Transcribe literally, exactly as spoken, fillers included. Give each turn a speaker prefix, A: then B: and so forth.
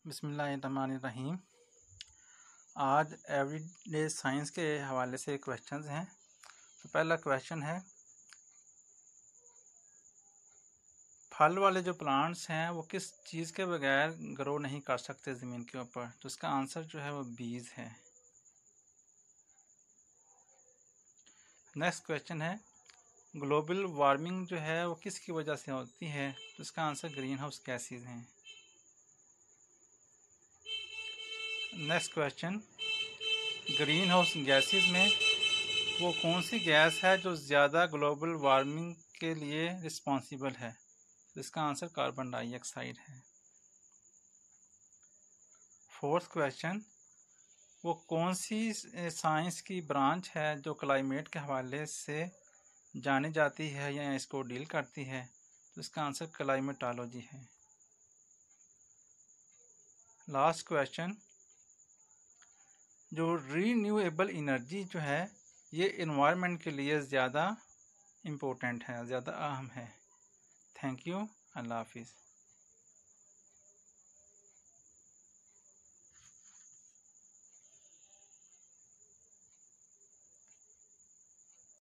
A: बिस्मिल्लाहिर्रहमानिर्रहीम। आज everyday science के हवाले से क्वेश्चंस हैं। तो पहला क्वेश्चन है, फल वाले जो प्लांट्स हैं वो किस चीज़ के बगैर ग्रो नहीं कर सकते ज़मीन के ऊपर? तो इसका आंसर जो है वो बीज है। नेक्स्ट क्वेश्चन है, ग्लोबल वार्मिंग जो है वो किसकी वजह से होती है? तो इसका आंसर ग्रीन हाउस गैसेज हैं। Next question, greenhouse gases में वो कौन सी गैस है जो ज़्यादा ग्लोबल वार्मिंग के लिए रिस्पॉन्सिबल है? तो इसका आंसर कार्बन डाइऑक्साइड है। फोर्थ क्वेश्चन, वो कौन सी साइंस की ब्रांच है जो क्लाइमेट के हवाले से जानी जाती है या इसको डील करती है? तो इसका आंसर क्लाइमेटोलॉजी है। लास्ट क्वेश्चन, जो रीन्यूएबल एनर्जी जो है ये इन्वायरमेंट के लिए ज़्यादा इम्पोर्टेंट है, ज़्यादा अहम है। Thank you. अल्लाह हाफिज़।